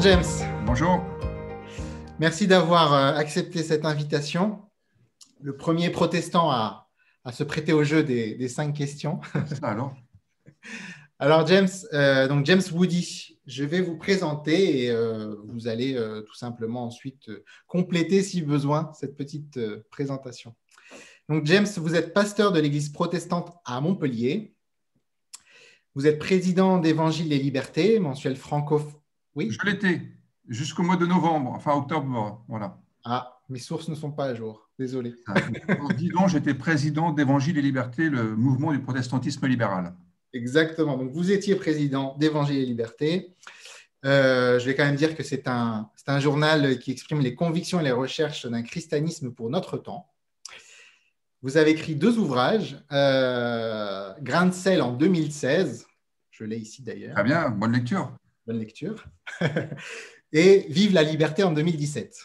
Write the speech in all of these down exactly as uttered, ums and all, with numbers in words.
James. Bonjour. Merci d'avoir accepté cette invitation. Le premier protestant à, à se prêter au jeu des, des cinq questions. Alors, Alors James, euh, donc James Woody, je vais vous présenter et euh, vous allez euh, tout simplement ensuite euh, compléter si besoin cette petite euh, présentation. Donc James, vous êtes pasteur de l'église protestante à Montpellier. Vous êtes président d'Évangile et Liberté, mensuel francophone. Oui. je l'étais jusqu'au mois de novembre, enfin octobre, voilà. Ah, mes sources ne sont pas à jour, désolé. Dis donc, j'étais président d'Évangile et Liberté, le mouvement du protestantisme libéral. Exactement. Donc, vous étiez président d'Évangile et Liberté. Euh, je vais quand même dire que c'est un, c'est un journal qui exprime les convictions et les recherches d'un christianisme pour notre temps. Vous avez écrit deux ouvrages, euh, Grain de sel en deux mille seize, je l'ai ici d'ailleurs. Très bien, bonne lecture. Bonne lecture. Et Vive la liberté en deux mille dix-sept.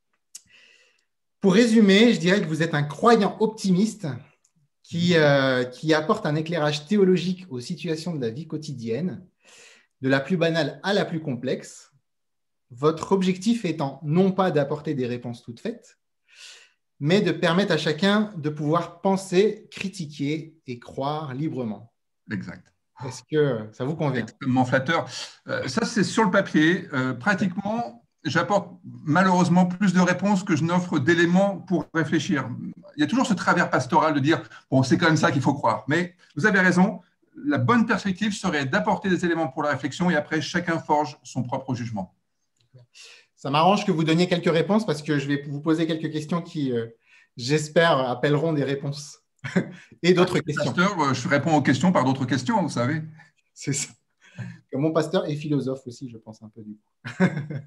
Pour résumer, je dirais que vous êtes un croyant optimiste qui, euh, qui apporte un éclairage théologique aux situations de la vie quotidienne, de la plus banale à la plus complexe. Votre objectif étant non pas d'apporter des réponses toutes faites, mais de permettre à chacun de pouvoir penser, critiquer et croire librement. Exact. Est-ce que ça vous convient? Extrêmement flatteur. Euh, ça, c'est sur le papier. Euh, pratiquement, j'apporte malheureusement plus de réponses que je n'offre d'éléments pour réfléchir. Il y a toujours ce travers pastoral de dire « bon, c'est quand même ça qu'il faut croire ». Mais vous avez raison, la bonne perspective serait d'apporter des éléments pour la réflexion et après, chacun forge son propre jugement. Ça m'arrange que vous donniez quelques réponses parce que je vais vous poser quelques questions qui, euh, j'espère, appelleront des réponses et d'autres ah, questions. Pasteur, je réponds aux questions par d'autres questions, vous savez. C'est ça. Mon pasteur est philosophe aussi, je pense un peu du coup.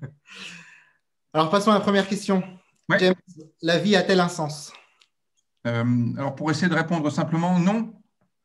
Alors, passons à la première question. Ouais. James, la vie a-t-elle un sens? euh, Alors, pour essayer de répondre simplement, non.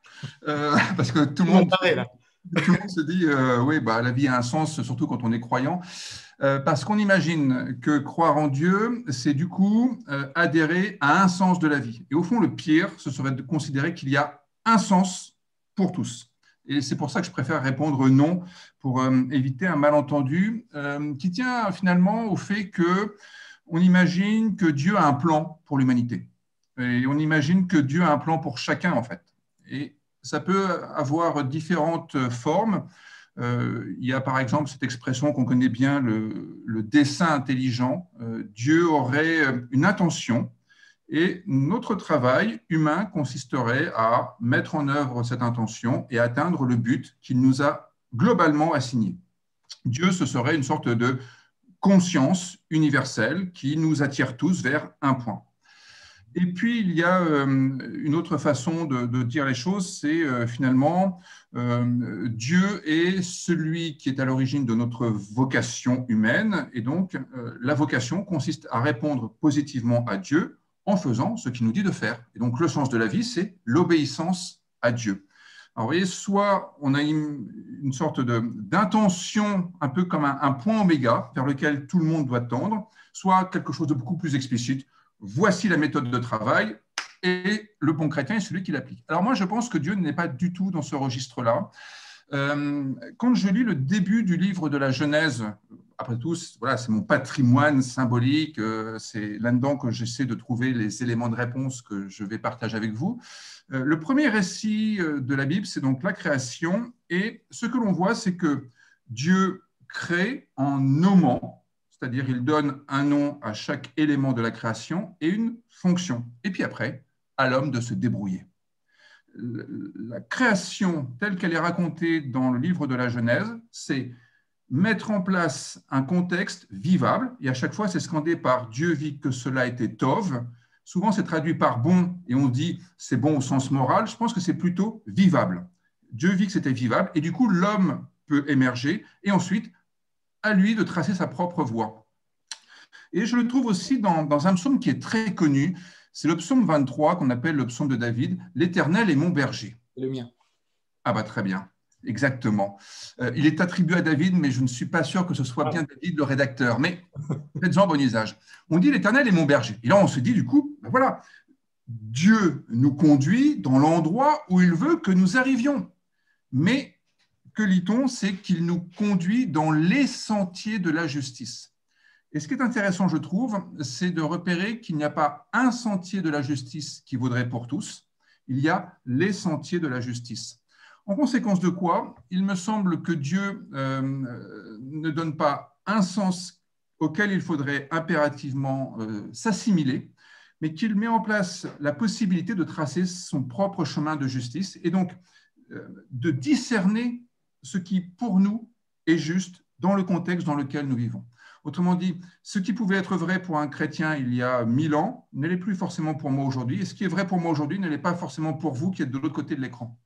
Euh, parce que tout le monde, paraît, là. tout le monde se dit, euh, oui, bah, la vie a un sens, surtout quand on est croyant. Euh, parce qu'on imagine que croire en Dieu, c'est du coup euh, adhérer à un sens de la vie. Et au fond, le pire, ce serait de considérer qu'il y a un sens pour tous. Et c'est pour ça que je préfère répondre non, pour euh, éviter un malentendu euh, qui tient finalement au fait qu'on imagine que Dieu a un plan pour l'humanité. Et on imagine que Dieu a un plan pour chacun, en fait. Et ça peut avoir différentes formes. Euh, il y a par exemple cette expression qu'on connaît bien, le, le dessein intelligent. Euh, Dieu aurait une intention et notre travail humain consisterait à mettre en œuvre cette intention et atteindre le but qu'il nous a globalement assigné. Dieu, ce serait une sorte de conscience universelle qui nous attire tous vers un point. Et puis, il y a euh, une autre façon de, de dire les choses, c'est euh, finalement, euh, Dieu est celui qui est à l'origine de notre vocation humaine, et donc euh, la vocation consiste à répondre positivement à Dieu en faisant ce qu'il nous dit de faire. Et donc, le sens de la vie, c'est l'obéissance à Dieu. Alors, vous voyez, soit on a une, une sorte d'intention, un peu comme un, un point oméga vers lequel tout le monde doit tendre, soit quelque chose de beaucoup plus explicite. Voici la méthode de travail et le bon chrétien est celui qui l'applique. Alors moi, je pense que Dieu n'est pas du tout dans ce registre-là. Euh, quand je lis le début du livre de la Genèse, après tout, voilà, c'est mon patrimoine symbolique, euh, c'est là-dedans que j'essaie de trouver les éléments de réponse que je vais partager avec vous. Euh, le premier récit de la Bible, c'est donc la création, et ce que l'on voit, c'est que Dieu crée en nommant, c'est-à-dire il donne un nom à chaque élément de la création et une fonction. Et puis après, à l'homme de se débrouiller. La création telle qu'elle est racontée dans le livre de la Genèse, c'est mettre en place un contexte vivable, et à chaque fois c'est scandé par Dieu vit que cela était tov. Souvent c'est traduit par bon, et on dit c'est bon au sens moral. Je pense que c'est plutôt vivable. Dieu vit que c'était vivable, et du coup l'homme peut émerger, et ensuite à lui de tracer sa propre voie. Et je le trouve aussi dans, dans un psaume qui est très connu, c'est le psaume vingt-trois qu'on appelle le psaume de David, « L'Éternel est mon berger ». C'est le mien. Ah bah très bien, exactement. Euh, il est attribué à David, mais je ne suis pas sûr que ce soit bien David le rédacteur, mais faites-en bon usage. On dit « L'Éternel est mon berger ». Et là on se dit du coup, ben voilà, Dieu nous conduit dans l'endroit où il veut que nous arrivions. Mais que lit-on? C'est qu'il nous conduit dans les sentiers de la justice. Et ce qui est intéressant, je trouve, c'est de repérer qu'il n'y a pas un sentier de la justice qui vaudrait pour tous, il y a les sentiers de la justice. En conséquence de quoi, il me semble que Dieu euh, ne donne pas un sens auquel il faudrait impérativement euh, s'assimiler, mais qu'il met en place la possibilité de tracer son propre chemin de justice et donc euh, de discerner ce qui, pour nous, est juste dans le contexte dans lequel nous vivons. Autrement dit, ce qui pouvait être vrai pour un chrétien il y a mille ans ne l'est plus forcément pour moi aujourd'hui, et ce qui est vrai pour moi aujourd'hui ne l'est pas forcément pour vous qui êtes de l'autre côté de l'écran.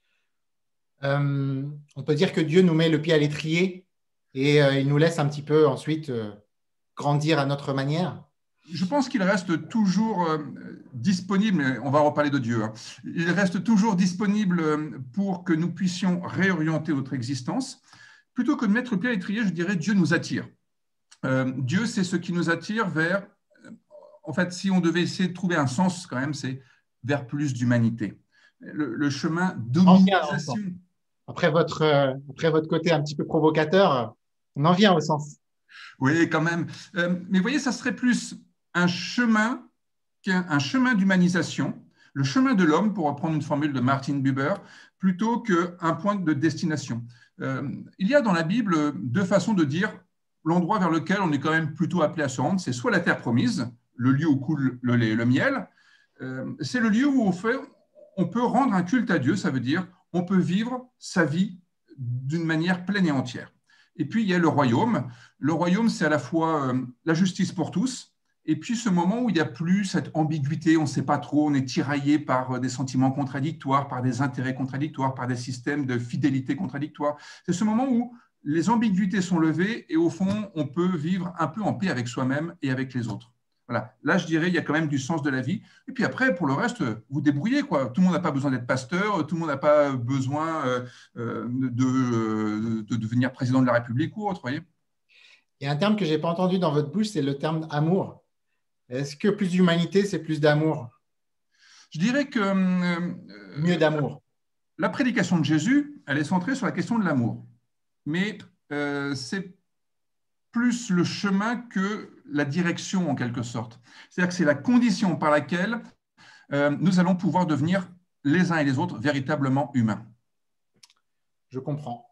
Euh, on peut dire que Dieu nous met le pied à l'étrier et euh, il nous laisse un petit peu ensuite euh, grandir à notre manière. Je pense qu'il reste toujours euh, disponible, mais on va reparler de Dieu, hein. Il reste toujours disponible pour que nous puissions réorienter notre existence. Plutôt que de mettre le pied à l'étrier, je dirais Dieu nous attire. Euh, Dieu, c'est ce qui nous attire vers, en fait, si on devait essayer de trouver un sens quand même, c'est vers plus d'humanité. Le, le chemin d'hominisation. Après votre, euh, après votre côté un petit peu provocateur, on en vient au sens. Oui, quand même. Euh, mais vous voyez, ça serait plus un chemin qu'un un chemin d'humanisation, le chemin de l'homme, pour reprendre une formule de Martin Buber, plutôt qu'un point de destination. Euh, il y a dans la Bible deux façons de dire l'endroit vers lequel on est quand même plutôt appelé à se rendre, c'est soit la terre promise, le lieu où coule le lait et le miel, euh, c'est le lieu où on, fait, on peut rendre un culte à Dieu, ça veut dire on peut vivre sa vie d'une manière pleine et entière. Et puis il y a le royaume. Le royaume, c'est à la fois euh, la justice pour tous, et puis ce moment où il n'y a plus cette ambiguïté, on ne sait pas trop, on est tiraillé par des sentiments contradictoires, par des intérêts contradictoires, par des systèmes de fidélité contradictoires. C'est ce moment où les ambiguïtés sont levées et au fond, on peut vivre un peu en paix avec soi-même et avec les autres. Voilà. Là, je dirais, il y a quand même du sens de la vie. Et puis après, pour le reste, vous débrouillez, quoi. Tout le monde n'a pas besoin d'être pasteur, tout le monde n'a pas besoin euh, de, de, de devenir président de la République ou autre, voyez. Il y a un terme que je n'ai pas entendu dans votre bouche, c'est le terme amour. Est-ce que plus d'humanité, c'est plus d'amour? Je dirais que… Euh, Mieux d'amour. La prédication de Jésus, elle est centrée sur la question de l'amour. Mais euh, c'est plus le chemin que la direction, en quelque sorte. C'est-à-dire que c'est la condition par laquelle euh, nous allons pouvoir devenir les uns et les autres véritablement humains. Je comprends.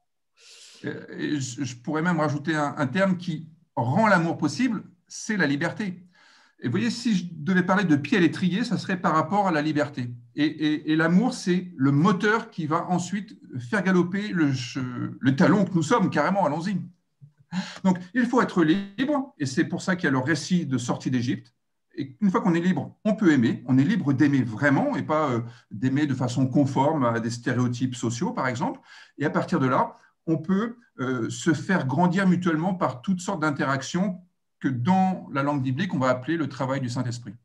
Et je, je pourrais même rajouter un, un terme qui rend l'amour possible, c'est la liberté. Et vous voyez, si je devais parler de pied à l'étrier, ça serait par rapport à la liberté. Et, et, et l'amour, c'est le moteur qui va ensuite faire galoper le, le talon que nous sommes, carrément, allons-y. Donc, il faut être libre, et c'est pour ça qu'il y a le récit de sortie d'Égypte. Et une fois qu'on est libre, on peut aimer. On est libre d'aimer vraiment, et pas euh, d'aimer de façon conforme à des stéréotypes sociaux, par exemple. Et à partir de là, on peut euh, se faire grandir mutuellement par toutes sortes d'interactions que dans la langue biblique, on va appeler le travail du Saint-Esprit.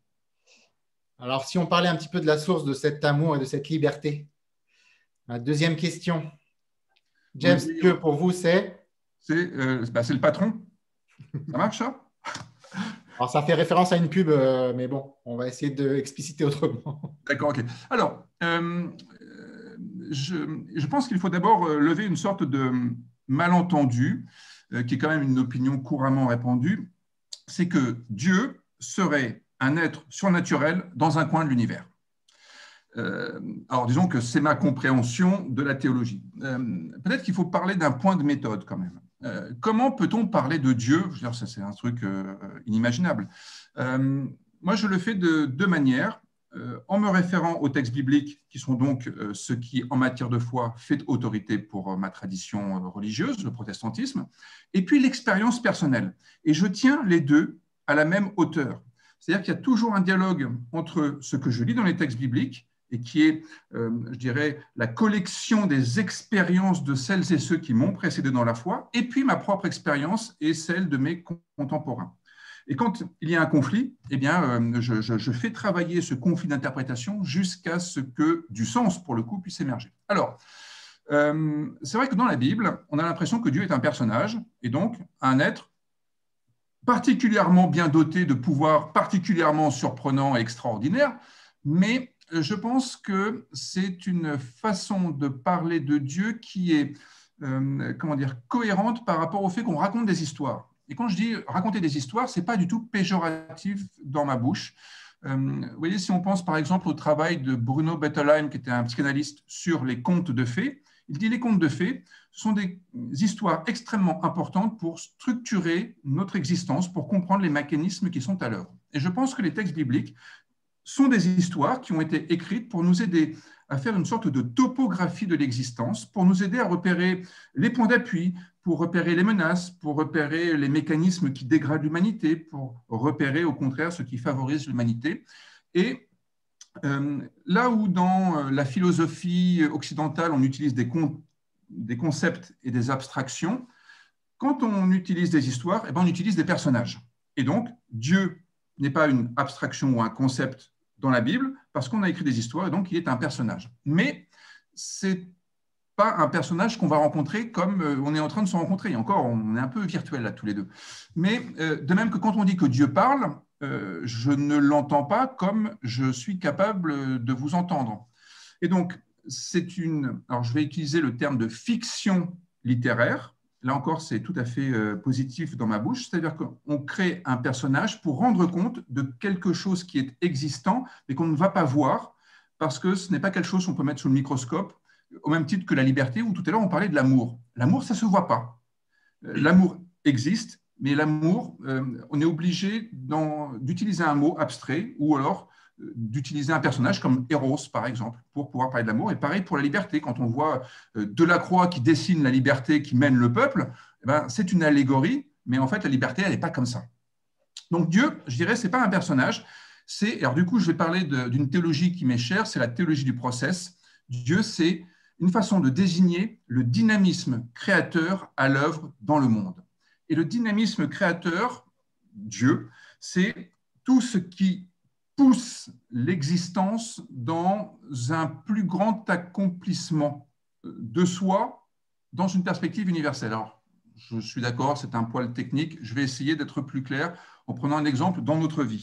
Alors, si on parlait un petit peu de la source de cet amour et de cette liberté, la deuxième question. James, oui, Dieu pour vous, c'est C'est euh, bah, le patron. Ça marche, ça? Alors, ça fait référence à une pub, euh, mais bon, on va essayer d'expliciter autrement. D'accord, ok. Alors, euh, je, je pense qu'il faut d'abord lever une sorte de malentendu, euh, qui est quand même une opinion couramment répandue, c'est que Dieu serait un être surnaturel dans un coin de l'univers. Euh, alors, disons que c'est ma compréhension de la théologie. Euh, peut-être qu'il faut parler d'un point de méthode quand même. Euh, comment peut-on parler de Dieu? Je veux dire, ça, c'est un truc euh, inimaginable. Euh, moi, je le fais de deux manières. Euh, en me référant aux textes bibliques, qui sont donc euh, ce qui, en matière de foi, fait autorité pour euh, ma tradition euh, religieuse, le protestantisme, et puis l'expérience personnelle. Et je tiens les deux à la même hauteur. C'est-à-dire qu'il y a toujours un dialogue entre ce que je lis dans les textes bibliques, et qui est, euh, je dirais, la collection des expériences de celles et ceux qui m'ont précédé dans la foi, et puis ma propre expérience et celle de mes contemporains. Et quand il y a un conflit, eh bien, euh, je, je, je fais travailler ce conflit d'interprétation jusqu'à ce que du sens, pour le coup, puisse émerger. Alors, euh, c'est vrai que dans la Bible, on a l'impression que Dieu est un personnage, et donc un être particulièrement bien doté de pouvoirs particulièrement surprenants et extraordinaires, mais je pense que c'est une façon de parler de Dieu qui est euh, comment dire, cohérente par rapport au fait qu'on raconte des histoires. Et quand je dis raconter des histoires, ce n'est pas du tout péjoratif dans ma bouche. Euh, vous voyez, si on pense par exemple au travail de Bruno Bettelheim, qui était un psychanalyste sur les contes de fées, il dit les contes de fées sont des histoires extrêmement importantes pour structurer notre existence, pour comprendre les mécanismes qui sont à l'œuvre. Et je pense que les textes bibliques sont des histoires qui ont été écrites pour nous aider à faire une sorte de topographie de l'existence, pour nous aider à repérer les points d'appui, pour repérer les menaces, pour repérer les mécanismes qui dégradent l'humanité, pour repérer au contraire ce qui favorise l'humanité. Et euh, là où dans la philosophie occidentale, on utilise des, con des concepts et des abstractions, quand on utilise des histoires, eh bien, on utilise des personnages. Et donc, Dieu n'est pas une abstraction ou un concept dans la Bible, parce qu'on a écrit des histoires, et donc il est un personnage. Mais ce n'est pas un personnage qu'on va rencontrer comme on est en train de se rencontrer. Et encore, on est un peu virtuel là, tous les deux. Mais euh, de même que quand on dit que Dieu parle, euh, je ne l'entends pas comme je suis capable de vous entendre. Et donc, c'est une... Alors, je vais utiliser le terme de fiction littéraire. Là encore, c'est tout à fait euh, positif dans ma bouche, c'est-à-dire qu'on crée un personnage pour rendre compte de quelque chose qui est existant, mais qu'on ne va pas voir, parce que ce n'est pas quelque chose qu'on peut mettre sous le microscope, au même titre que la liberté, où tout à l'heure on parlait de l'amour. L'amour, ça ne se voit pas. L'amour existe, mais l'amour, euh, on est obligé d'utiliser un mot abstrait, ou alors d'utiliser un personnage comme Eros, par exemple, pour pouvoir parler de l'amour. Et pareil pour la liberté, quand on voit Delacroix qui dessine la liberté qui mène le peuple, eh ben, c'est une allégorie, mais en fait, la liberté, elle n'est pas comme ça. Donc Dieu, je dirais, ce n'est pas un personnage. C'est, alors du coup, je vais parler d'une théologie qui m'est chère, c'est la théologie du process. Dieu, c'est une façon de désigner le dynamisme créateur à l'œuvre dans le monde. Et le dynamisme créateur, Dieu, c'est tout ce qui pousse l'existence dans un plus grand accomplissement de soi dans une perspective universelle. Alors, je suis d'accord, c'est un poil technique, je vais essayer d'être plus clair en prenant un exemple dans notre vie.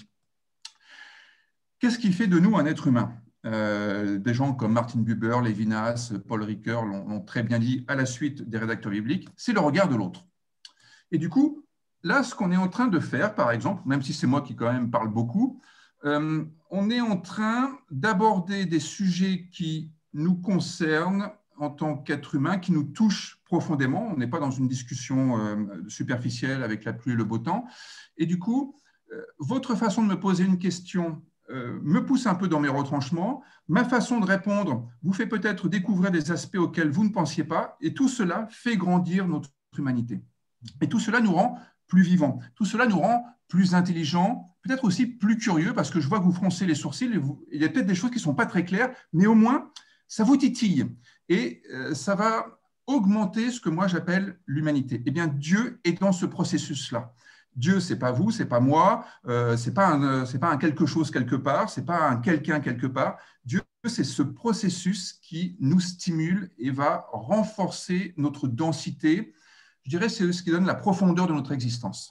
Qu'est-ce qui fait de nous un être humain ? euh, Des gens comme Martin Buber, Lévinas, Paul Ricoeur l'ont très bien dit à la suite des rédacteurs bibliques, c'est le regard de l'autre. Et du coup, là, ce qu'on est en train de faire, par exemple, même si c'est moi qui quand même parle beaucoup, Euh, on est en train d'aborder des sujets qui nous concernent en tant qu'être humain, qui nous touchent profondément. On n'est pas dans une discussion euh, superficielle avec la pluie et le beau temps. Et du coup, euh, votre façon de me poser une question euh, me pousse un peu dans mes retranchements. Ma façon de répondre vous fait peut-être découvrir des aspects auxquels vous ne pensiez pas. Et tout cela fait grandir notre humanité. Et tout cela nous rend plus vivants. Tout cela nous rend plus intelligents, peut-être aussi plus curieux, parce que je vois que vous froncez les sourcils et vous, il y a peut-être des choses qui ne sont pas très claires, mais au moins, ça vous titille et euh, ça va augmenter ce que moi j'appelle l'humanité. Eh bien, Dieu est dans ce processus-là. Dieu, ce n'est pas vous, ce n'est pas moi, euh, ce n'est pas, un, c'est pas un quelque chose quelque part, ce n'est pas un quelqu'un quelque part. Dieu, c'est ce processus qui nous stimule et va renforcer notre densité. Je dirais que c'est ce qui donne la profondeur de notre existence.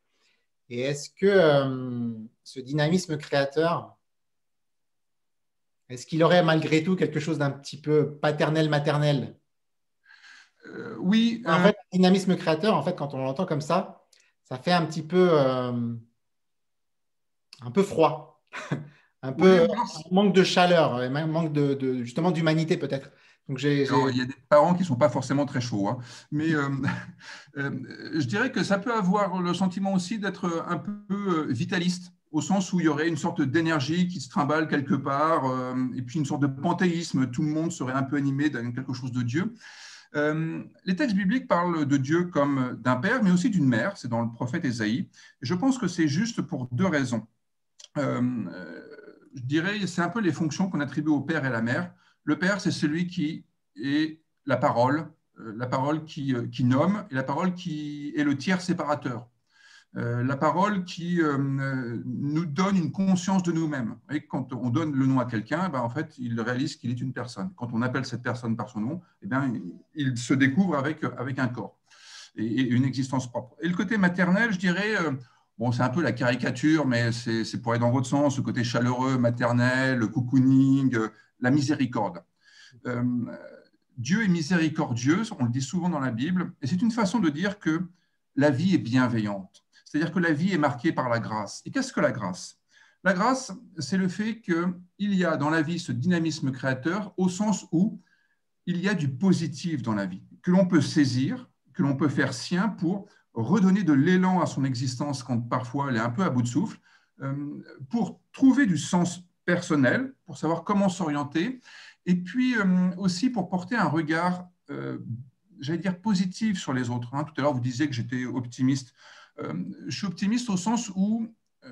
Et est-ce que euh, ce dynamisme créateur, est-ce qu'il aurait malgré tout quelque chose d'un petit peu paternel-maternel ? euh, Oui. En euh... fait, le dynamisme créateur, en fait, quand on l'entend comme ça, ça fait un petit peu, euh, un peu froid, un peu oui, euh, manque de chaleur, un manque de, de justement d'humanité peut-être. Donc, j'ai, j'ai... Alors, il y a des parents qui ne sont pas forcément très chauds, hein. Mais euh, euh, je dirais que ça peut avoir le sentiment aussi d'être un peu vitaliste, au sens où il y aurait une sorte d'énergie qui se trimballe quelque part, euh, et puis une sorte de panthéisme, tout le monde serait un peu animé dans quelque chose de Dieu. Euh, les textes bibliques parlent de Dieu comme d'un père, mais aussi d'une mère, c'est dans le prophète Ésaïe. Et je pense que c'est juste pour deux raisons. Euh, je dirais, c'est un peu les fonctions qu'on attribue au père et à la mère. Le père, c'est celui qui est la parole, la parole qui, qui nomme et la parole qui est le tiers séparateur. Euh, la parole qui euh, nous donne une conscience de nous-mêmes. Et quand on donne le nom à quelqu'un, ben, en fait, il réalise qu'il est une personne. Quand on appelle cette personne par son nom, eh bien, il se découvre avec, avec un corps et, et une existence propre. Et le côté maternel, je dirais, euh, bon, c'est un peu la caricature, mais c'est pour aller dans votre sens, ce côté chaleureux, maternel, le cocooning, la miséricorde. Euh, Dieu est miséricordieux, on le dit souvent dans la Bible, et c'est une façon de dire que la vie est bienveillante. C'est-à-dire que la vie est marquée par la grâce. Et qu'est-ce que la grâce? La grâce, c'est le fait qu'il y a dans la vie ce dynamisme créateur au sens où il y a du positif dans la vie, que l'on peut saisir, que l'on peut faire sien pour redonner de l'élan à son existence quand parfois elle est un peu à bout de souffle, pour trouver du sens personnel, pour savoir comment s'orienter, et puis aussi pour porter un regard, j'allais dire, positif sur les autres. Tout à l'heure, vous disiez que j'étais optimiste. Je suis optimiste au sens où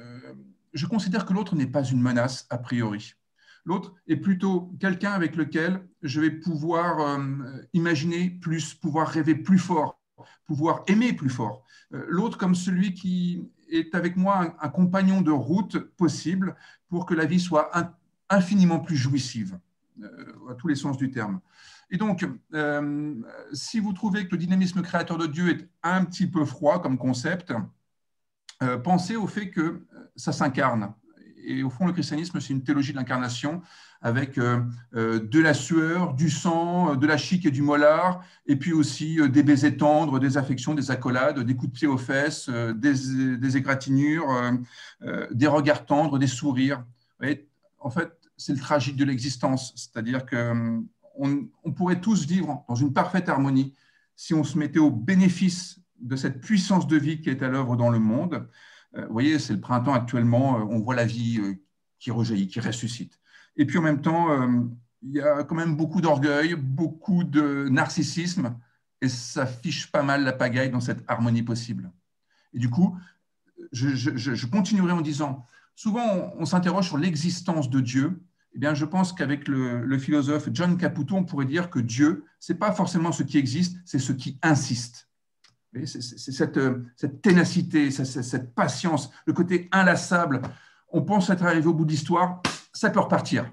je considère que l'autre n'est pas une menace a priori. L'autre est plutôt quelqu'un avec lequel je vais pouvoir imaginer plus, pouvoir rêver plus fort, pouvoir aimer plus fort. L'autre comme celui qui est avec moi un compagnon de route possible pour que la vie soit infiniment plus jouissive, à tous les sens du terme. Et donc, euh, si vous trouvez que le dynamisme créateur de Dieu est un petit peu froid comme concept, euh, pensez au fait que ça s'incarne. Et au fond, le christianisme, c'est une théologie de l'incarnation avec euh, euh, de la sueur, du sang, de la chique et du mollard, et puis aussi euh, des baisers tendres, des affections, des accolades, des coups de pied aux fesses, euh, des, des égratignures, euh, euh, des regards tendres, des sourires. Vous voyez, en fait, c'est le tragique de l'existence, c'est-à-dire que On, on pourrait tous vivre dans une parfaite harmonie si on se mettait au bénéfice de cette puissance de vie qui est à l'œuvre dans le monde. Euh, vous voyez, c'est le printemps actuellement, euh, on voit la vie euh, qui rejaillit, qui ressuscite. Et puis en même temps, euh, il y a quand même beaucoup d'orgueil, beaucoup de narcissisme, et ça fiche pas mal la pagaille dans cette harmonie possible. Et du coup, je, je, je continuerai en disant, souvent on, on s'interroge sur l'existence de Dieu. Eh bien, je pense qu'avec le, le philosophe John Caputo, on pourrait dire que Dieu, ce n'est pas forcément ce qui existe, c'est ce qui insiste. C'est cette, cette ténacité, cette, cette patience, le côté inlassable. On pense être arrivé au bout de l'histoire, ça peut repartir.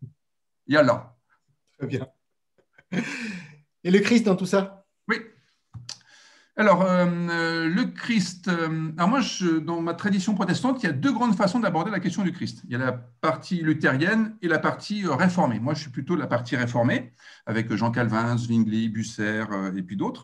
Yallah. Très bien. Et le Christ dans tout ça? Oui. Alors, euh, le Christ, euh, alors moi, je, dans ma tradition protestante, il y a deux grandes façons d'aborder la question du Christ. Il y a la partie luthérienne et la partie réformée. Moi, je suis plutôt la partie réformée, avec Jean Calvin, Zwingli, Bucer euh, et puis d'autres.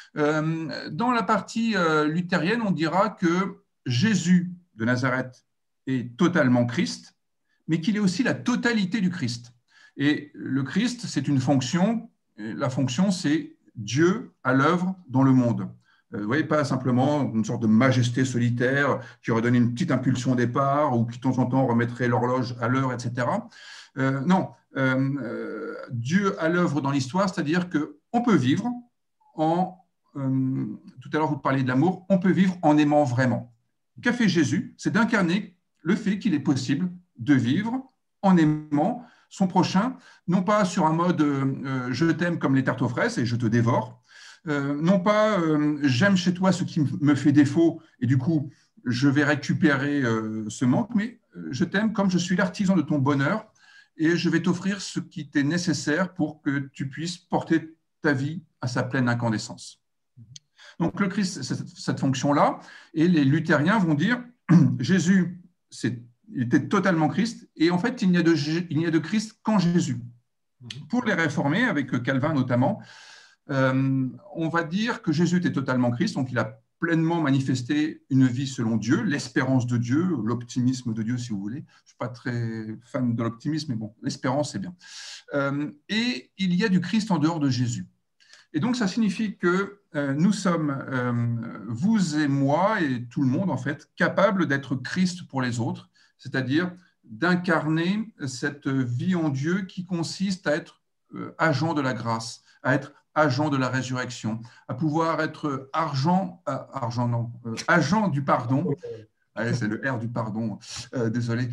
Euh, dans la partie euh, luthérienne, on dira que Jésus de Nazareth est totalement Christ, mais qu'il est aussi la totalité du Christ. Et le Christ, c'est une fonction, et la fonction, c'est Dieu à l'œuvre dans le monde. Vous voyez, pas simplement une sorte de majesté solitaire qui aurait donné une petite impulsion au départ ou qui de temps en temps remettrait l'horloge à l'heure, et cetera. Euh, non, euh, Dieu à l'œuvre dans l'histoire, c'est-à-dire qu'on peut vivre en, euh, tout à l'heure vous parliez de l'amour, on peut vivre en aimant vraiment. Qu'a fait Jésus? C'est d'incarner le fait qu'il est possible de vivre en aimant son prochain, non pas sur un mode euh, je t'aime comme les tartes aux fraises et je te dévore, euh, non pas euh, j'aime chez toi ce qui me fait défaut et du coup je vais récupérer euh, ce manque, mais je t'aime comme je suis l'artisan de ton bonheur et je vais t'offrir ce qui t'est nécessaire pour que tu puisses porter ta vie à sa pleine incandescence. Donc le Christ, c'est cette fonction-là, et les luthériens vont dire Jésus, c'est il était totalement Christ, et en fait, il n'y a de, il n'y a de Christ qu'en Jésus. Pour les réformés, avec Calvin notamment, euh, on va dire que Jésus était totalement Christ, donc il a pleinement manifesté une vie selon Dieu, l'espérance de Dieu, l'optimisme de Dieu, si vous voulez. Je ne suis pas très fan de l'optimisme, mais bon, l'espérance, c'est bien. Euh, et il y a du Christ en dehors de Jésus. Et donc, ça signifie que euh, nous sommes, euh, vous et moi, et tout le monde, en fait, capables d'être Christ pour les autres, c'est-à-dire d'incarner cette vie en Dieu qui consiste à être agent de la grâce, à être agent de la résurrection, à pouvoir être argent, euh, argent non, euh, agent du pardon. Allez, c'est le R du pardon, euh, désolé.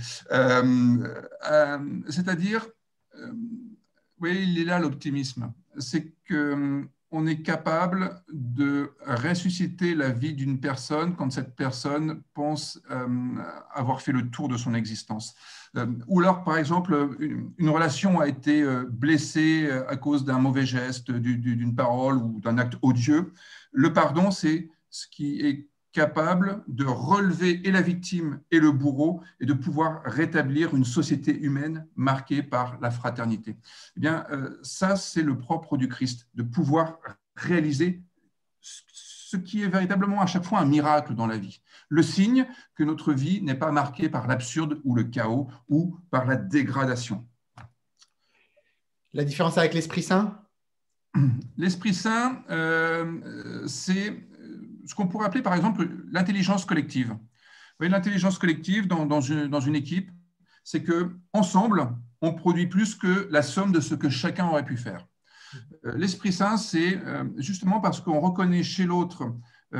Euh, euh, c'est-à-dire, euh, oui, il est là l'optimisme. C'est que on est capable de ressusciter la vie d'une personne quand cette personne pense euh, avoir fait le tour de son existence. Euh, ou alors, par exemple, une, une relation a été blessée à cause d'un mauvais geste, du, du, d'une parole ou d'un acte odieux. Le pardon, c'est ce qui est capable de relever et la victime et le bourreau et de pouvoir rétablir une société humaine marquée par la fraternité. Eh bien, euh, ça, c'est le propre du Christ, de pouvoir réaliser ce qui est véritablement à chaque fois un miracle dans la vie. Le signe que notre vie n'est pas marquée par l'absurde ou le chaos ou par la dégradation. La différence avec l'Esprit Saint? L'Esprit Saint, euh, c'est ce qu'on pourrait appeler par exemple l'intelligence collective. Vous voyez, l'intelligence collective dans, dans, une, dans une équipe, c'est qu'ensemble, on produit plus que la somme de ce que chacun aurait pu faire. L'Esprit Saint, c'est justement parce qu'on reconnaît chez l'autre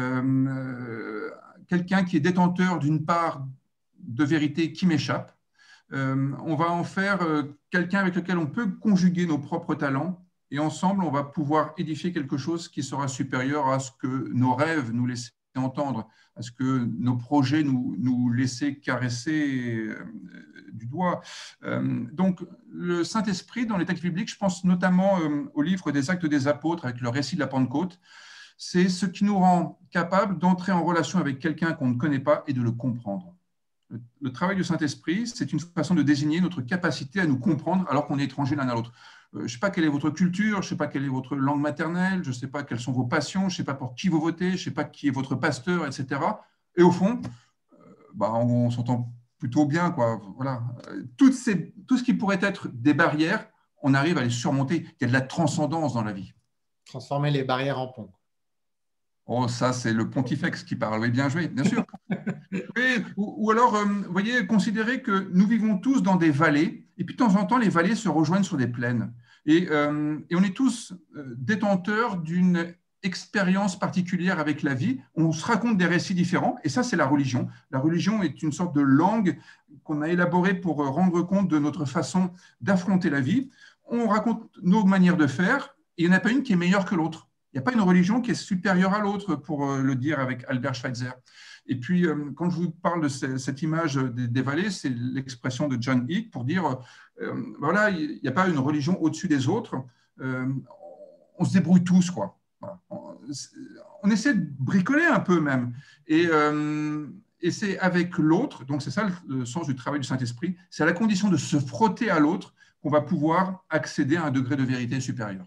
euh, quelqu'un qui est détenteur d'une part de vérité qui m'échappe. Euh, on va en faire quelqu'un avec lequel on peut conjuguer nos propres talents et ensemble, on va pouvoir édifier quelque chose qui sera supérieur à ce que nos rêves nous laissaient entendre, à ce que nos projets nous, nous laissaient caresser du doigt. Donc, le Saint-Esprit, dans les textes bibliques, je pense notamment au livre des Actes des Apôtres avec le récit de la Pentecôte, c'est ce qui nous rend capable d'entrer en relation avec quelqu'un qu'on ne connaît pas et de le comprendre. Le travail du Saint-Esprit, c'est une façon de désigner notre capacité à nous comprendre alors qu'on est étrangers l'un à l'autre. Je ne sais pas quelle est votre culture, je ne sais pas quelle est votre langue maternelle, je ne sais pas quelles sont vos passions, je ne sais pas pour qui vous votez, je ne sais pas qui est votre pasteur, et cetera. Et au fond, bah, on, on s'entend plutôt bien, quoi. Voilà. Toutes ces, tout ce qui pourrait être des barrières, on arrive à les surmonter. Il y a de la transcendance dans la vie. Transformer les barrières en ponts. Oh, ça, c'est le pontifex qui parle. Oui, bien joué, bien sûr. Oui, ou, ou alors, euh, vous voyez, considérez que nous vivons tous dans des vallées, et puis de temps en temps, les vallées se rejoignent sur des plaines. Et, euh, et on est tous euh, détenteurs d'une expérience particulière avec la vie. On se raconte des récits différents, et ça, c'est la religion. La religion est une sorte de langue qu'on a élaborée pour rendre compte de notre façon d'affronter la vie. On raconte nos manières de faire, et il n'y en a pas une qui est meilleure que l'autre. Il n'y a pas une religion qui est supérieure à l'autre, pour le dire avec Albert Schweitzer. Et puis, quand je vous parle de cette image des vallées, c'est l'expression de John Hick pour dire, euh, voilà, il n'y a pas une religion au-dessus des autres. Euh, on se débrouille tous, quoi. Voilà. On, on essaie de bricoler un peu même. Et, euh, et c'est avec l'autre, donc c'est ça le sens du travail du Saint-Esprit, c'est à la condition de se frotter à l'autre qu'on va pouvoir accéder à un degré de vérité supérieur.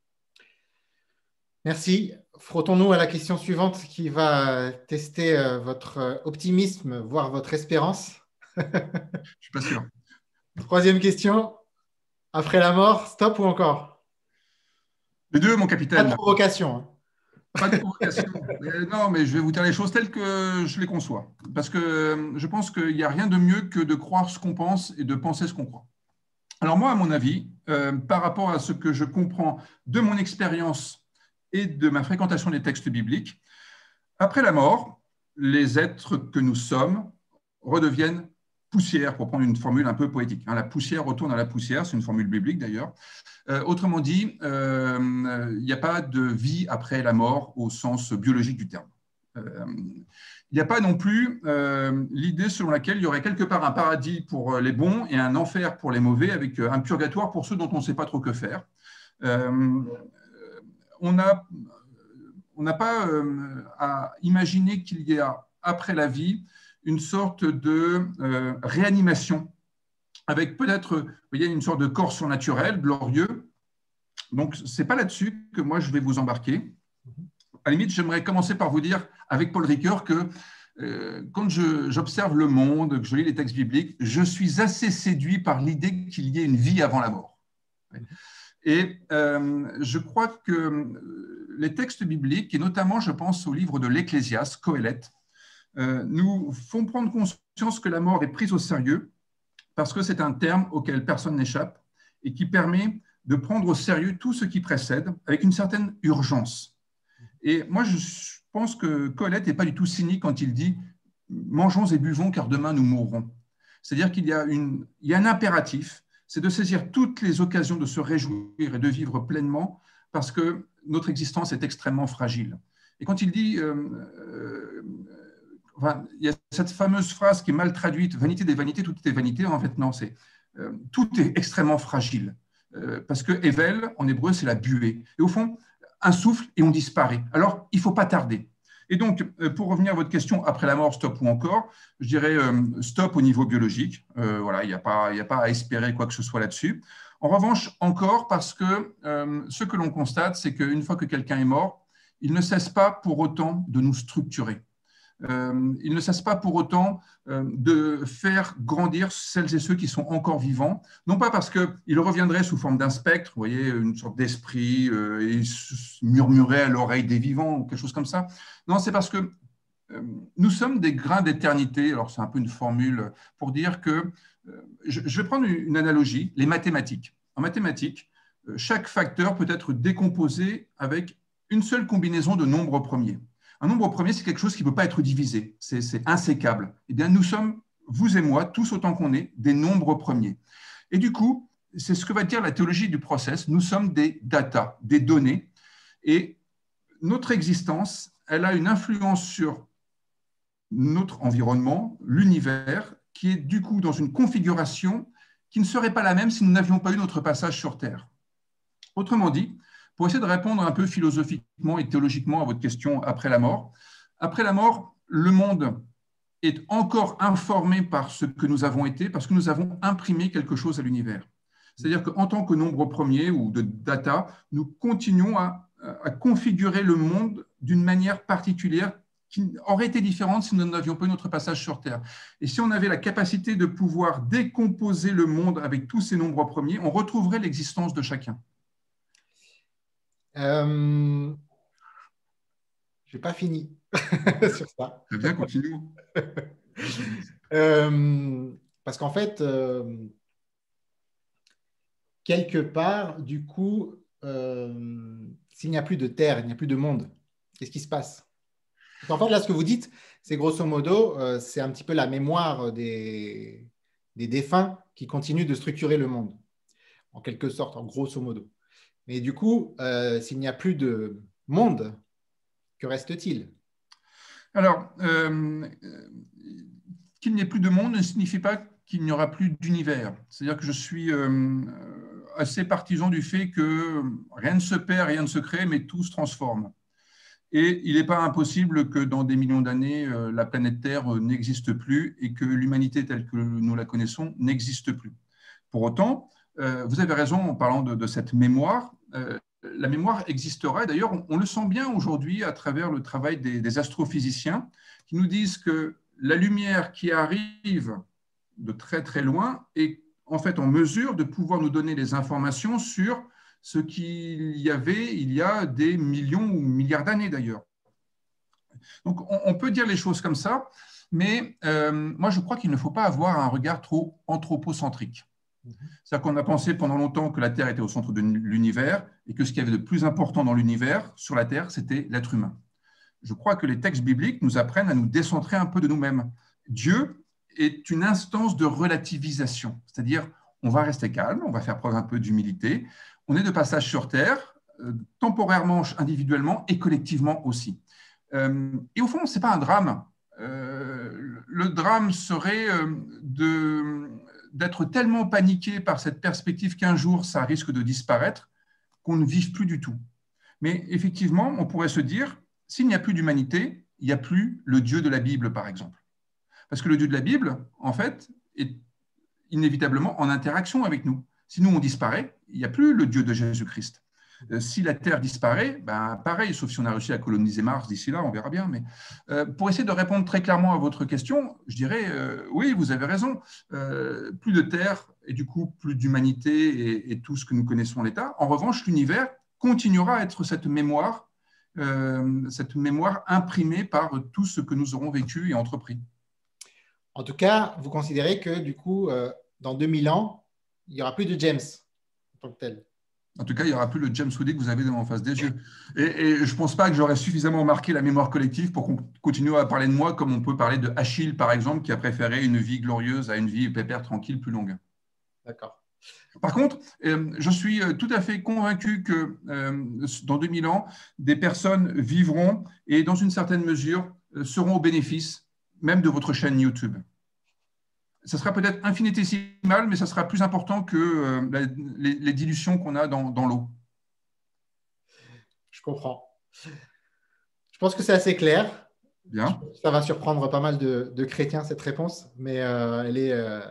Merci. Frottons-nous à la question suivante qui va tester votre optimisme, voire votre espérance. Je ne suis pas sûr. Troisième question. Après la mort, stop ou encore? Les deux, mon capitaine. Pas de provocation. Hein. Pas de provocation. Mais non, mais je vais vous dire les choses telles que je les conçois. Parce que je pense qu'il n'y a rien de mieux que de croire ce qu'on pense et de penser ce qu'on croit. Alors moi, à mon avis, euh, par rapport à ce que je comprends de mon expérience et de ma fréquentation des textes bibliques, après la mort, les êtres que nous sommes redeviennent poussière, pour prendre une formule un peu poétique. La poussière retourne à la poussière, c'est une formule biblique d'ailleurs. Euh, autrement dit, il euh, n'y a pas de vie après la mort au sens biologique du terme. Euh, il n'y a pas non plus euh, l'idée selon laquelle il y aurait quelque part un paradis pour les bons et un enfer pour les mauvais, avec un purgatoire pour ceux dont on ne sait pas trop que faire. Euh, on n'a on n'a pas euh, à imaginer qu'il y a, après la vie, une sorte de euh, réanimation, avec peut-être, vous voyez, une sorte de corps surnaturel, glorieux. Donc, ce n'est pas là-dessus que moi, je vais vous embarquer. À la limite, j'aimerais commencer par vous dire, avec Paul Ricoeur, que euh, quand j'observe le monde, que je lis les textes bibliques, je suis assez séduit par l'idée qu'il y ait une vie avant la mort. Et euh, je crois que les textes bibliques, et notamment, je pense au livre de l'Ecclésiaste, Coëlette, euh, nous font prendre conscience que la mort est prise au sérieux parce que c'est un terme auquel personne n'échappe et qui permet de prendre au sérieux tout ce qui précède avec une certaine urgence. Et moi, je pense que Coëlette n'est pas du tout cynique quand il dit « mangeons et buvons car demain nous mourrons ». C'est-à-dire qu'il y a une, il y a un impératif, c'est de saisir toutes les occasions de se réjouir et de vivre pleinement parce que notre existence est extrêmement fragile. Et quand il dit, euh, euh, enfin, il y a cette fameuse phrase qui est mal traduite, vanité des vanités, tout est vanité, en fait non, c'est euh, tout est extrêmement fragile. Euh, parce que Evel, en hébreu, c'est la buée. Et au fond, un souffle et on disparaît. Alors, il ne faut pas tarder. Et donc, pour revenir à votre question, après la mort, stop ou encore, je dirais euh, stop au niveau biologique. Euh, voilà, il n'y a pas, il n'y a pas à espérer quoi que ce soit là-dessus. En revanche, encore parce que euh, ce que l'on constate, c'est qu'une fois que quelqu'un est mort, il ne cesse pas pour autant de nous structurer. Euh, il ne cesse pas pour autant euh, de faire grandir celles et ceux qui sont encore vivants, non pas parce qu'ils reviendraient sous forme d'un spectre, vous voyez, une sorte d'esprit, euh, et murmuraient à l'oreille des vivants ou quelque chose comme ça. Non, c'est parce que euh, nous sommes des grains d'éternité. Alors, c'est un peu une formule pour dire que, euh, je, je vais prendre une analogie, les mathématiques. En mathématiques, euh, chaque facteur peut être décomposé avec une seule combinaison de nombres premiers. Un nombre premier, c'est quelque chose qui ne peut pas être divisé, c'est insécable. Eh bien, nous sommes, vous et moi, tous autant qu'on est, des nombres premiers. Et du coup, c'est ce que va dire la théologie du process. Nous sommes des data, des données, et notre existence, elle a une influence sur notre environnement, l'univers, qui est du coup dans une configuration qui ne serait pas la même si nous n'avions pas eu notre passage sur Terre. Autrement dit, pour essayer de répondre un peu philosophiquement et théologiquement à votre question après la mort, après la mort, le monde est encore informé par ce que nous avons été, parce que nous avons imprimé quelque chose à l'univers. C'est-à-dire qu'en tant que nombre premier ou de data, nous continuons à, à configurer le monde d'une manière particulière qui aurait été différente si nous n'avions pas eu notre passage sur Terre. Et si on avait la capacité de pouvoir décomposer le monde avec tous ces nombres premiers, on retrouverait l'existence de chacun. Euh, je n'ai pas fini sur ça. Très bien, continuons. euh, parce qu'en fait, euh, quelque part, du coup, euh, s'il n'y a plus de terre, il n'y a plus de monde, qu'est-ce qui se passe? En fait, là, ce que vous dites, c'est grosso modo, euh, c'est un petit peu la mémoire des, des défunts qui continuent de structurer le monde, en quelque sorte, en grosso modo. Mais du coup, euh, s'il n'y a plus de monde, que reste-t-il? Alors, euh, qu'il n'y ait plus de monde ne signifie pas qu'il n'y aura plus d'univers. C'est-à-dire que je suis euh, assez partisan du fait que rien ne se perd, rien ne se crée, mais tout se transforme. Et il n'est pas impossible que dans des millions d'années, euh, la planète Terre euh, n'existe plus et que l'humanité telle que nous la connaissons n'existe plus. Pour autant, euh, vous avez raison en parlant de, de cette mémoire. Euh, la mémoire existera. D'ailleurs, on, on le sent bien aujourd'hui à travers le travail des, des astrophysiciens qui nous disent que la lumière qui arrive de très très loin est en fait en mesure de pouvoir nous donner des informations sur ce qu'il y avait il y a des millions ou milliards d'années d'ailleurs. Donc on, on peut dire les choses comme ça, mais euh, moi je crois qu'il ne faut pas avoir un regard trop anthropocentrique. C'est-à-dire qu'on a pensé pendant longtemps que la Terre était au centre de l'univers et que ce qu'il y avait de plus important dans l'univers, sur la Terre, c'était l'être humain. Je crois que les textes bibliques nous apprennent à nous décentrer un peu de nous-mêmes. Dieu est une instance de relativisation, c'est-à-dire on va rester calme, on va faire preuve un peu d'humilité, on est de passage sur Terre, euh, temporairement, individuellement et collectivement aussi. Euh, et au fond, ce n'est pas un drame. Euh, le drame serait euh, de... d'être tellement paniqué par cette perspective qu'un jour, ça risque de disparaître, qu'on ne vive plus du tout. Mais effectivement, on pourrait se dire, s'il n'y a plus d'humanité, il n'y a plus le Dieu de la Bible, par exemple. Parce que le Dieu de la Bible, en fait, est inévitablement en interaction avec nous. Si nous, on disparaît, il n'y a plus le Dieu de Jésus-Christ. Euh, si la Terre disparaît, ben pareil, sauf si on a réussi à coloniser Mars d'ici là, on verra bien. Mais euh, pour essayer de répondre très clairement à votre question, je dirais, euh, oui, vous avez raison, euh, plus de Terre et du coup plus d'humanité et, et tout ce que nous connaissons l'État. En revanche, l'univers continuera à être cette mémoire, euh, cette mémoire imprimée par tout ce que nous aurons vécu et entrepris. En tout cas, vous considérez que du coup, euh, dans deux mille ans, il n'y aura plus de James en tant que tel. En tout cas, il n'y aura plus le James Woody que vous avez en face des yeux. Et, et je ne pense pas que j'aurais suffisamment marqué la mémoire collective pour qu'on continue à parler de moi comme on peut parler de Achille, par exemple, qui a préféré une vie glorieuse à une vie pépère, tranquille, plus longue. D'accord. Par contre, euh, je suis tout à fait convaincu que euh, dans deux mille ans, des personnes vivront et, dans une certaine mesure, seront au bénéfice même de votre chaîne YouTube. Ça sera peut-être infinitésimal, mais ça sera plus important que euh, la, les, les dilutions qu'on a dans, dans l'eau. Je comprends. Je pense que c'est assez clair. Bien. Ça va surprendre pas mal de, de chrétiens, cette réponse, mais euh, elle est, euh,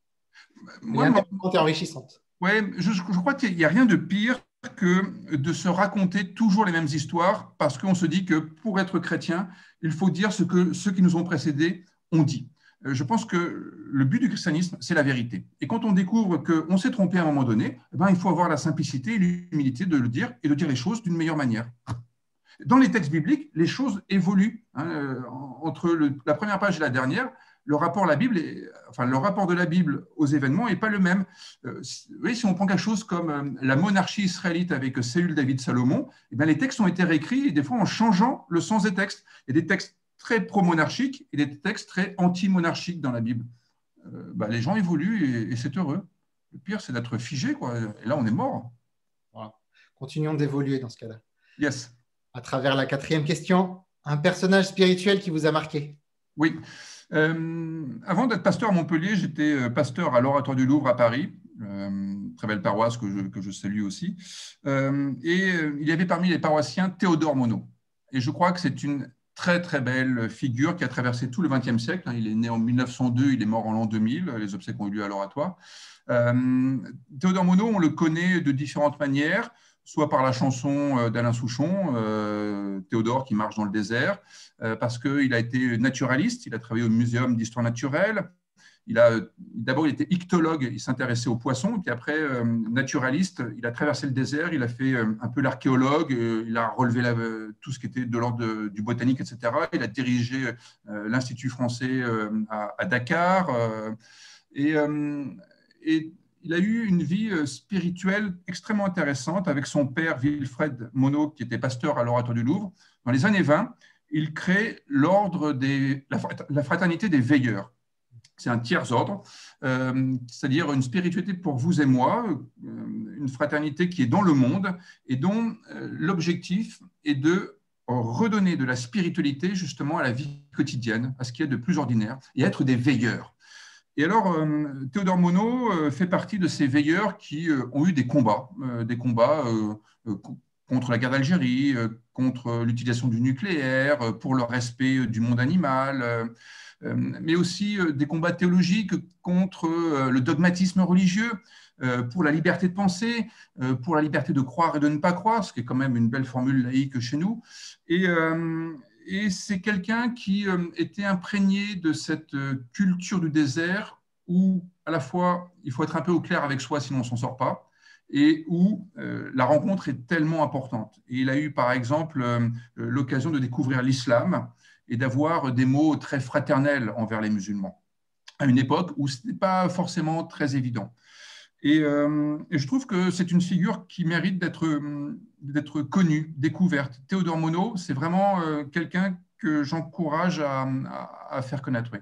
elle est Moi, mon- intéressante et enrichissante. ouais, je, je crois qu'il n'y a rien de pire que de se raconter toujours les mêmes histoires parce qu'on se dit que pour être chrétien, il faut dire ce que ceux qui nous ont précédés ont dit. Euh, Je pense que le but du christianisme, c'est la vérité. Et quand on découvre qu'on s'est trompé à un moment donné, eh ben, il faut avoir la simplicité et l'humilité de le dire et de dire les choses d'une meilleure manière. Dans les textes bibliques, les choses évoluent. Hein, euh, entre le, la première page et la dernière, le rapport, la Bible est, enfin, le rapport de la Bible aux événements n'est pas le même. Euh, si, oui, si on prend quelque chose comme euh, la monarchie israélite avec Saül, David, Salomon, eh bien, les textes ont été réécrits et des fois en changeant le sens des textes. Il y a des textes très pro-monarchiques et des textes très anti-monarchiques dans la Bible. Euh, bah, les gens évoluent et, et c'est heureux. Le pire, c'est d'être figé, quoi. Et là, on est mort. Voilà. Continuons d'évoluer dans ce cas-là. Yes. À travers la quatrième question, un personnage spirituel qui vous a marqué? Oui. Euh, avant d'être pasteur à Montpellier, j'étais pasteur à l'Oratoire du Louvre à Paris, euh, très belle paroisse que je, que je salue aussi. Euh, et euh, il y avait parmi les paroissiens Théodore Monod. Et je crois que c'est une très très belle figure qui a traversé tout le vingtième siècle. Il est né en mille neuf cent deux, il est mort en l'an deux mille, les obsèques ont eu lieu à l'Oratoire. Euh, Théodore Monod, on le connaît de différentes manières, soit par la chanson d'Alain Souchon, euh, Théodore qui marche dans le désert, euh, parce qu'il a été naturaliste, il a travaillé au Muséum d'histoire naturelle. Il a, d'abord, il était ichtologue, il s'intéressait aux poissons, et puis après, euh, naturaliste, il a traversé le désert, il a fait euh, un peu l'archéologue, euh, il a relevé la, tout ce qui était de l'ordre du botanique, et cetera. Il a dirigé euh, l'Institut français euh, à, à Dakar, euh, et, euh, et il a eu une vie spirituelle extrêmement intéressante avec son père Wilfred Monod, qui était pasteur à l'Oratoire du Louvre. Dans les années vingt, il crée l'ordre des, la fraternité des veilleurs. C'est un tiers ordre, euh, c'est-à-dire une spiritualité pour vous et moi, euh, une fraternité qui est dans le monde et dont euh, l'objectif est de redonner de la spiritualité justement à la vie quotidienne, à ce qui est de plus ordinaire, et être des veilleurs. Et alors, euh, Théodore Monod euh, fait partie de ces veilleurs qui euh, ont eu des combats, euh, des combats euh, euh, contre la guerre d'Algérie, euh, contre l'utilisation du nucléaire, euh, pour le respect du monde animal, euh, euh, mais aussi euh, des combats théologiques contre euh, le dogmatisme religieux, euh, pour la liberté de penser, euh, pour la liberté de croire et de ne pas croire, ce qui est quand même une belle formule laïque chez nous. Et euh, Et c'est quelqu'un qui était imprégné de cette culture du désert où, à la fois, il faut être un peu au clair avec soi, sinon on ne s'en sort pas, et où euh, la rencontre est tellement importante. Et il a eu, par exemple, euh, l'occasion de découvrir l'islam et d'avoir des mots très fraternels envers les musulmans, à une époque où ce n'était pas forcément très évident. Et, euh, et je trouve que c'est une figure qui mérite d'être d'être connue, découverte. Théodore Monod, c'est vraiment euh, quelqu'un que j'encourage à, à, à faire connaître. Oui.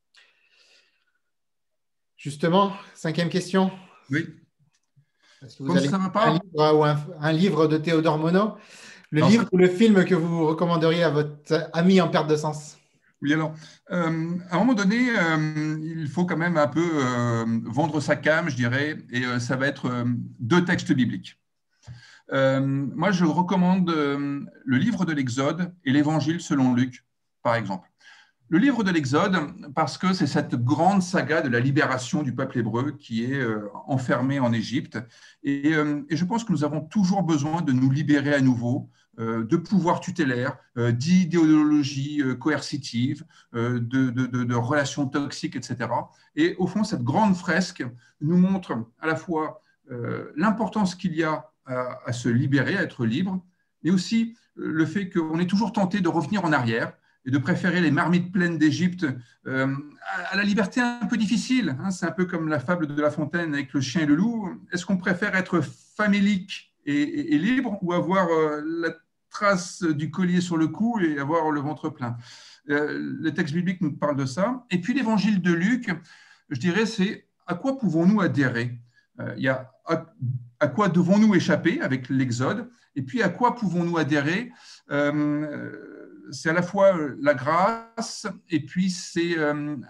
Justement, cinquième question. Oui. Est-ce que vous Comme avez ça va un pas livre, ou un, un livre de Théodore Monod? Le non, livre ça... ou le film que vous recommanderiez à votre ami en perte de sens? Oui, alors, euh, à un moment donné, euh, il faut quand même un peu euh, vendre sa came, je dirais, et euh, ça va être euh, deux textes bibliques. Euh, moi, je recommande euh, le livre de l'Exode et l'Évangile selon Luc, par exemple. Le livre de l'Exode, parce que c'est cette grande saga de la libération du peuple hébreu qui est euh, enfermé en Égypte. Et, euh, et je pense que nous avons toujours besoin de nous libérer à nouveau euh, de pouvoirs tutélaires, euh, d'idéologies euh, coercitives, euh, de, de, de, de relations toxiques, et cetera. Et au fond, cette grande fresque nous montre à la fois euh, l'importance qu'il y a à, à se libérer, à être libre, mais aussi le fait qu'on est toujours tenté de revenir en arrière et de préférer les marmites pleines d'Égypte euh, à la liberté un peu difficile. Hein, c'est un peu comme la fable de La Fontaine avec le chien et le loup. Est-ce qu'on préfère être famélique et, et, et libre ou avoir euh, la trace du collier sur le cou et avoir le ventre plein? euh, Le texte biblique nous parle de ça. Et puis l'évangile de Luc, je dirais, c'est à quoi pouvons-nous adhérer? euh, Il y a à, à quoi devons-nous échapper avec l'Exode? Et puis à quoi pouvons-nous adhérer? euh, C'est à la fois la grâce et puis c'est un,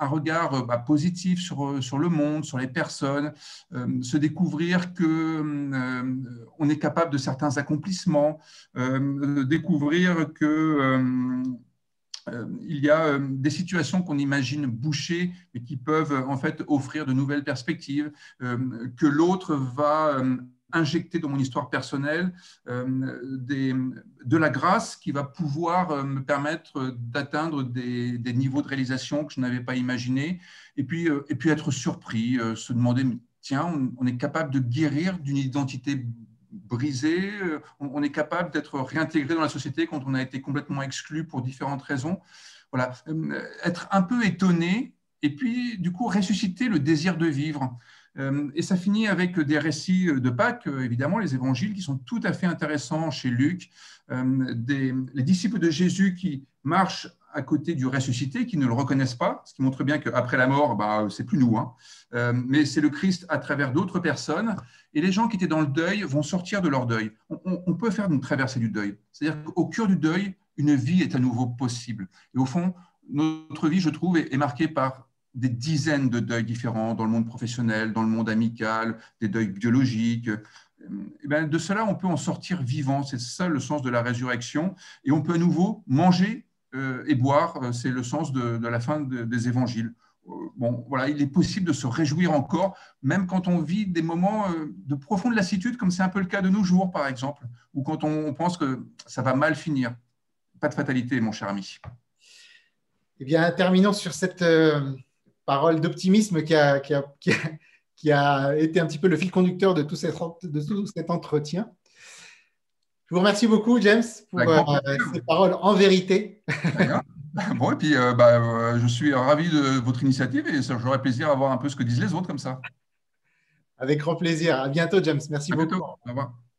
un regard bah, positif sur, sur le monde, sur les personnes, euh, se découvrir qu'on euh, est capable de certains accomplissements, euh, découvrir que… Euh, Euh, il y a euh, des situations qu'on imagine bouchées, mais qui peuvent en fait offrir de nouvelles perspectives, euh, que l'autre va euh, injecter dans mon histoire personnelle euh, des, de la grâce qui va pouvoir euh, me permettre d'atteindre des, des niveaux de réalisation que je n'avais pas imaginés, et puis, euh, et puis être surpris, euh, se demander, tiens, on, on est capable de guérir d'une identité brisé, on est capable d'être réintégré dans la société quand on a été complètement exclu pour différentes raisons. Voilà, être un peu étonné et puis du coup ressusciter le désir de vivre. Et ça finit avec des récits de Pâques, évidemment, les évangiles qui sont tout à fait intéressants chez Luc, des, les disciples de Jésus qui marchent à côté du ressuscité, qui ne le reconnaissent pas, ce qui montre bien qu'après la mort, bah, c'est plus nous, hein. euh, mais c'est le Christ à travers d'autres personnes. Et les gens qui étaient dans le deuil vont sortir de leur deuil. On, on, on peut faire une traversée du deuil. C'est-à-dire qu'au cœur du deuil, une vie est à nouveau possible. Et au fond, notre vie, je trouve, est, est marquée par des dizaines de deuils différents dans le monde professionnel, dans le monde amical, des deuils biologiques. Et bien, de cela, on peut en sortir vivant. C'est ça le sens de la résurrection. Et on peut à nouveau manger euh, et boire. C'est le sens de, de la fin de, des évangiles. Bon, voilà, il est possible de se réjouir encore, même quand on vit des moments de profonde lassitude, comme c'est un peu le cas de nos jours, par exemple, ou quand on pense que ça va mal finir. Pas de fatalité, mon cher ami. Eh bien, terminons sur cette euh, parole d'optimisme qui a, qui, a, qui, a, qui a été un petit peu le fil conducteur de tout cet, de tout cet entretien. Je vous remercie beaucoup, James, pour euh, ces paroles en vérité. Bon, et puis euh, bah, euh, je suis ravi de votre initiative et j'aurais plaisir à voir un peu ce que disent les autres comme ça. Avec grand plaisir. À bientôt, James. Merci à beaucoup. Bientôt. Au revoir.